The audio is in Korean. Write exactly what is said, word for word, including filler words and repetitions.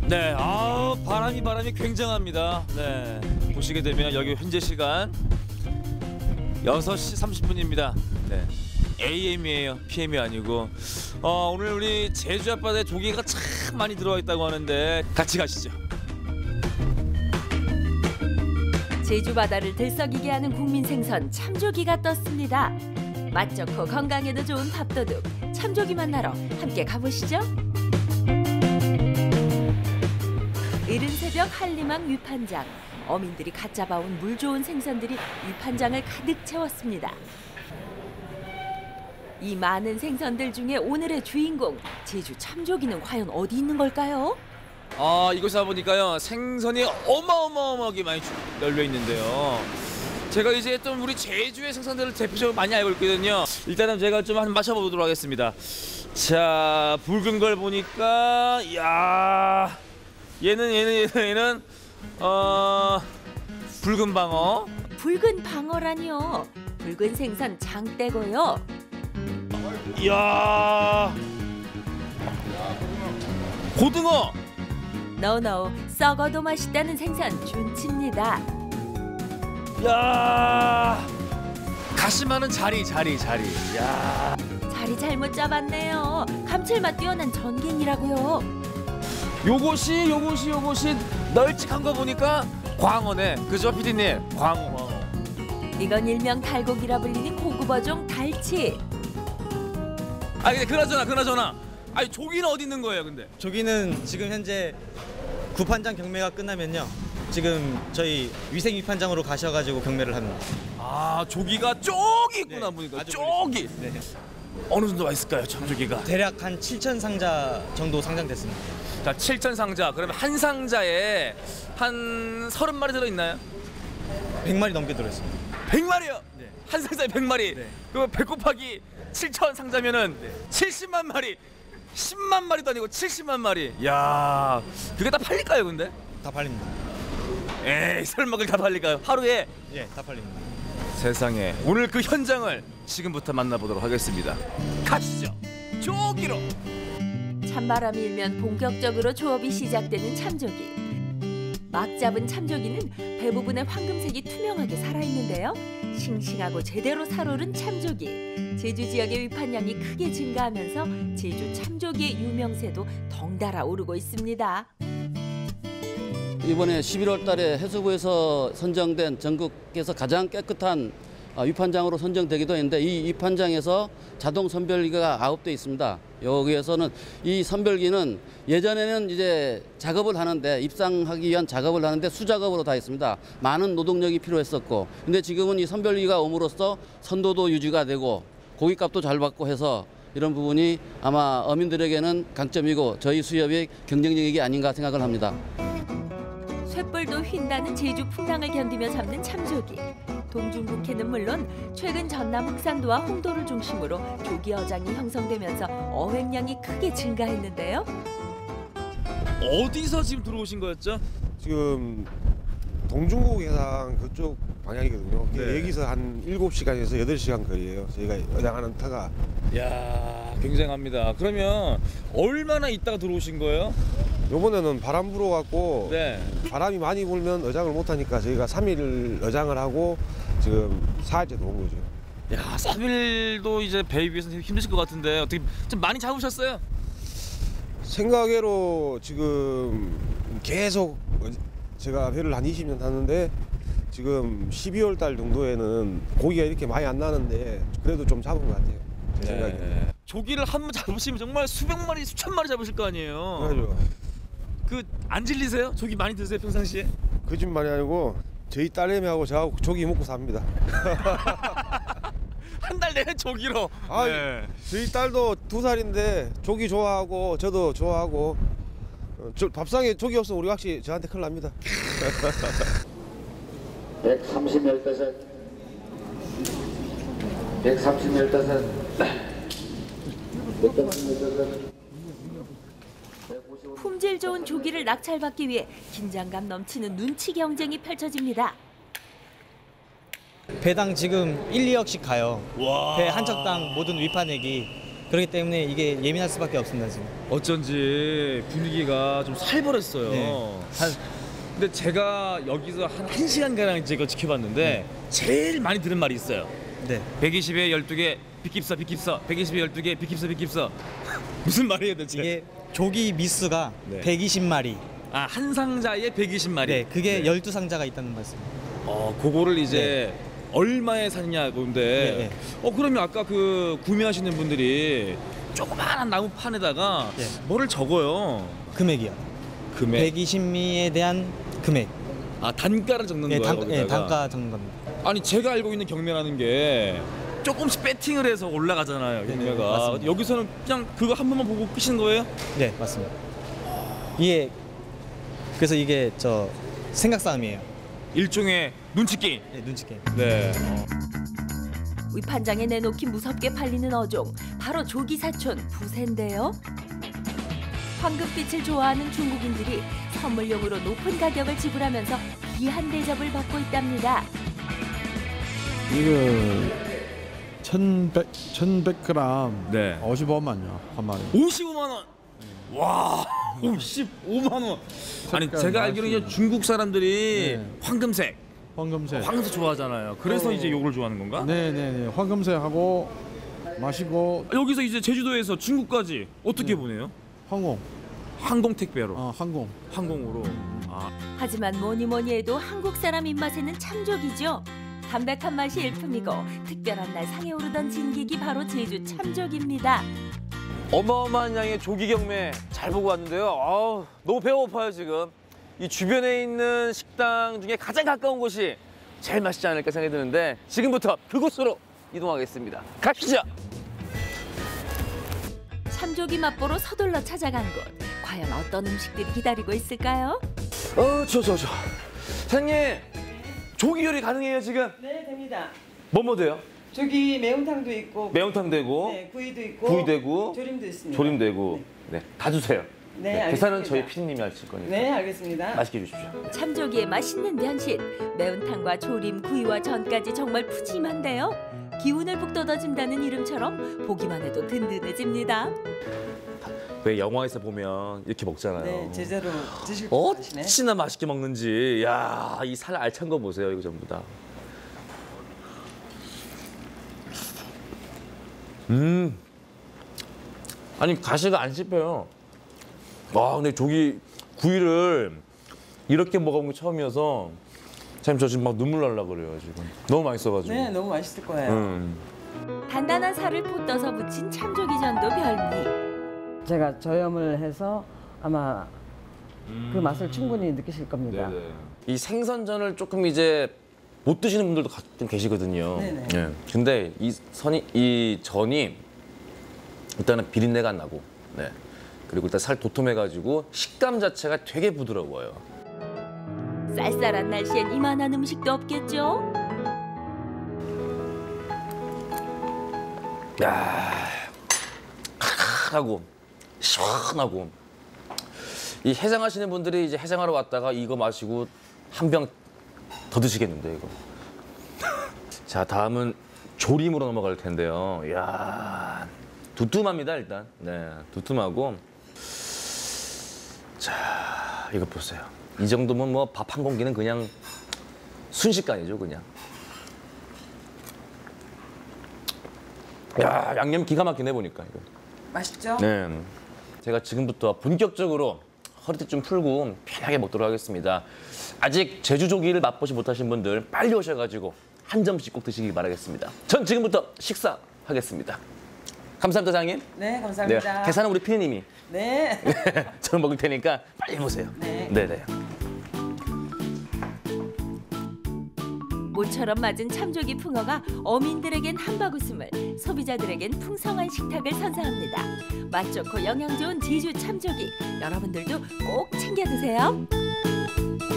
네, 아 바람이 바람이 굉장합니다. 네, 보시게 되면 여기 현재 시간 여섯 시 삼십 분입니다. 네, 에이엠이에요. 피엠이 아니고. 어, 오늘 우리 제주 앞바다에 조개가 참 많이 들어와 있다고 하는데 같이 가시죠. 제주 바다를 들썩이게 하는 국민 생선 참조기가 떴습니다. 맛 좋고 건강에도 좋은 밥도둑 참조기 만나러 함께 가보시죠. 이른 새벽 한림항 위판장. 어민들이 갓 잡아온 물 좋은 생선들이 위판장을 가득 채웠습니다. 이 많은 생선들 중에 오늘의 주인공 제주 참조기는 과연 어디 있는 걸까요? 아, 이곳에 와보니까요 생선이 어마어마하게 많이 널려 있는데요. 제가 이제 좀 우리 제주의 생선들을 대표적으로 많이 알고 있거든요. 일단은 제가 좀 한번 마셔보도록 하겠습니다. 자, 붉은 걸 보니까 야 얘는 얘는 얘는 얘는 어 붉은 방어. 붉은 방어라니요. 붉은 생선 장대고요. 이야, 고등어. 노노, 썩어도 맛있다는 생선 준치입니다. 야, 가시 많은 자리 자리 자리. 야, 자리 잘못 잡았네요. 감칠맛 뛰어난 전갱이라고요. 요것이 요것이 요것이 널찍한 거 보니까 광어네. 그죠, 피디님? 광어 광어. 이건 일명 달고기라 불리는 고급 어종 달치. 아, 근데 그나저나 그나저나 아니 조기는 어디 있는 거예요, 근데? 조기는 지금 현재 구판장 경매가 끝나면요, 지금 저희 위생 위판장으로 가셔가지고 경매를 합니다. 아, 조기가 쪽이 있구나. 네, 보니까 아주 쪽이. 네. 어느 정도가 있을까요, 참조기가? 대략 한 칠천 상자 정도 상장됐습니다. 자, 칠천 상자. 그러면 한 상자에 한 서른 마리 들어 있나요? 백 마리 넘게 들어있습니다. 백 마리요? 네. 한 상자에 백 마리. 네. 그러면 백 곱하기 칠천 상자면은 네. 칠십만 마리. 십만 마리도 아니고 칠십만 마리. 야, 그게 다 팔릴까요, 근데? 다 팔립니다. 에이, 설마 그걸 다 팔릴까요? 하루에? 예, 다 팔립니다. 세상에. 오늘 그 현장을 지금부터 만나보도록 하겠습니다. 가시죠. 조기로. 찬바람이 일면 본격적으로 조업이 시작되는 참조기. 막 잡은 참조기는 배 부분의 황금색이 투명하게 살아있는데요. 싱싱하고 제대로 살오른 참조기. 제주 지역의 위판량이 크게 증가하면서 제주 참조기의 유명세도 덩달아 오르고 있습니다. 이번에 십일월 달에 해수부에서 선정된 전국에서 가장 깨끗한 위판장으로 선정되기도 했는데, 이 위판장에서 자동 선별기가 아홉 대 있습니다. 여기에서는 이 선별기는 예전에는 이제 작업을 하는데, 입상하기 위한 작업을 하는데 수작업으로 다 했습니다. 많은 노동력이 필요했었고, 근데 지금은 이 선별기가 옴으로써 선도도 유지가 되고 고깃값도 잘 받고 해서 이런 부분이 아마 어민들에게는 강점이고 저희 수협의 경쟁력이 아닌가 생각을 합니다. 쇳불도 휜다는 제주 풍랑을 견디며 잡는 참조기. 동중국해는 물론 최근 전남 흑산도와 홍도를 중심으로 조기 어장이 형성되면서 어획량이 크게 증가했는데요. 어디서 지금 들어오신 거였죠? 지금 동중국 해상 그쪽 방향이거든요. 네. 여기서 한 일곱 시간에서 여덟 시간 거리예요. 저희가 어장하는 터가. 야, 굉장합니다. 그러면 얼마나 있다가 들어오신 거예요? 요번에는 바람 불어갖고 네. 바람이 많이 불면 어장을 못하니까 저희가 삼 일 어장을 하고 지금 사 일째 들어온 거죠. 야, 삼 일도 이제 배 위에서 힘드실 것 같은데 어떻게 좀 많이 잡으셨어요? 생각외로 지금 계속 제가 배를 한 이십 년 타는데 지금 십이월 달 정도에는 고기가 이렇게 많이 안 나는데 그래도 좀 잡은 것 같아요. 제 생각에. 네. 조기를 한 번 잡으시면 정말 수백 마리, 수천 마리 잡으실 거 아니에요. 그래죠. 그 안 질리세요? 조기 많이 드세요, 평상시에? 거짓말이 아니고 저희 딸내미하고 저하고 조기 먹고 삽니다. 한 달 내내 조기로. 아, 네. 저희 딸도 두 살인데 조기 좋아하고 저도 좋아하고 어, 저 밥상에 조기 없으면 우리 확실히 저한테 큰일 납니다. 백삼십일 대셋 백삼십일 대셋 품질 좋은 조기를 낙찰받기 위해 긴장감 넘치는 눈치 경쟁이 펼쳐집니다. 배당 지금 일, 이억씩 가요. 와. 배 한 척당 모든 위판액이. 그렇기 때문에 이게 예민할 수밖에 없습니다 지금. 어쩐지 분위기가 좀 살벌했어요. 네. 한 근데 제가 여기서 한 1시간가량 제가 지켜봤는데 제일 많이 들은 말이 있어요. 네. 백이십에 열두 개 비킵서 비킵서 백이십에 열두 개 비킵서 비킵서 무슨 말이에요 대체? 이게 조기 미수가 네. 백이십 마리. 아, 한 상자에 백이십 마리. 네, 그게 네. 열두 상자가 있다는 말씀입니다. 어, 그거를 이제 얼마에 샀냐고인데 네, 네. 어 그러면 아까 그 구매하시는 분들이 조그마한 나무판에다가 네. 뭐를 적어요. 금액이요. 금액. 백이십 미에 대한 금액. 아, 단가를 적는 네, 거예요. 단, 네, 거기다가. 단가 적는 겁니다. 아니 제가 알고 있는 경매라는 게 조금씩 배팅을 해서 올라가잖아요. 네, 경매가. 맞습니다. 여기서는 그냥 그거 한 번만 보고 끝인 거예요? 네, 맞습니다. 이게 그래서 이게 저 생각 싸움이에요. 일종의 눈치 게임. 네, 눈치 게임. 네. 어. 위판장에 내놓기 무섭게 팔리는 어종, 바로 조기 사촌 부세인데요. 황금빛을 좋아하는 중국인들이 선물용으로 높은 가격을 지불하면서 귀한 대접을 받고 있답니다. 이거 천백 천백 그램 네. 오십오만요 한 마리. 오십오만 원. 와, 오십오만 원. 아니 색깔 제가 알기로 이제 맛이. 중국 사람들이 네. 황금색, 황금색. 황금색 좋아하잖아요. 그래서 어. 이제 요걸 좋아하는 건가? 네네네 황금색하고 마시고 여기서 이제 제주도에서 중국까지 어떻게 네. 보내요? 항공. 항공 택배로. 어 항공. 항공으로. 아. 하지만 뭐니 뭐니 해도 한국 사람 입맛에는 참조기죠. 담백한 맛이 일품이고 특별한 날 상에 오르던 진객이 바로 제주 참조기입니다. 어마어마한 양의 조기 경매 잘 보고 왔는데요. 아우, 너무 배고파요 지금. 이 주변에 있는 식당 중에 가장 가까운 곳이 제일 맛있지 않을까 생각이 드는데 지금부터 그곳으로 이동하겠습니다. 가시죠. 참조기 맛보러 서둘러 찾아간 곳. 과연 어떤 음식들이 기다리고 있을까요? 어, 저, 저, 저. 사장님, 조기 요리 가능해요 지금? 네, 됩니다. 뭐뭐 돼요? 저기 매운탕도 있고, 매운탕 되고, 네, 구이도 있고, 구이 되고, 조림도 있습니다. 조림 되고, 네, 다 주세요. 네, 계산은 알겠습니다. 저희 피디님이 하실 거니까. 네, 알겠습니다. 맛있게 해주십시오. 참조기의 맛있는 변신. 매운탕과 조림, 구이와 전까지 정말 푸짐한데요. 기운을 북돋아준다는 이름처럼 보기만 해도 든든해집니다. 왜 영화에서 보면 이렇게 먹잖아요. 네, 제대로 드실 줄 아시네. 어찌나 맛있게 먹는지. 야, 이 살 알찬 거 보세요. 이거 전부 다. 음. 아니 가시가 안 씹혀요. 와, 근데 조기 구이를 이렇게 먹어본 게 처음이어서 참 저 지금 막 눈물 날라 그래요 지금. 너무 맛있어가지고. 네, 너무 맛있을 거예요. 음. 단단한 살을 폿 떠서 무친 참조기전도 별미. 제가 저염을 해서 아마 그 맛을 충분히 느끼실 겁니다. 이 생선전을 조금 이제 못 드시는 분들도 가끔 계시거든요. 네네. 예. 근데 이 선이 이 전이 일단은 비린내가 안 나고, 네. 그리고 일단 살 도톰해가지고 식감 자체가 되게 부드러워요. 쌀쌀한 날씨엔 이만한 음식도 없겠죠? 야, 하고 시원하고. 이 해장하시는 분들이 이제 해장하러 왔다가 이거 마시고 한 병 더 드시겠는데 이거. 자, 다음은 조림으로 넘어갈 텐데요. 이야, 두툼합니다 일단. 네, 두툼하고. 자, 이거 보세요. 이 정도면 뭐 밥 한 공기는 그냥 순식간이죠, 그냥. 야, 양념 기가 막히네 보니까 이거. 맛있죠? 네, 제가 지금부터 본격적으로 허리띠 좀 풀고 편하게 먹도록 하겠습니다. 아직 제주 조기를 맛보지 못하신 분들 빨리 오셔가지고 한 점씩 꼭 드시길 바라겠습니다. 전 지금부터 식사하겠습니다. 감사합니다, 사장님. 네, 감사합니다. 네, 계산은 우리 피디님이. 네. 저는 먹을 테니까 빨리 보세요. 네. 네네. 모처럼 맞은 참조기 풍어가 어민들에겐 한바구음을, 소비자들에겐 풍성한 식탁을 선사합니다. 맛 좋고 영양 좋은 제주 참조기, 여러분들도 꼭 챙겨 드세요.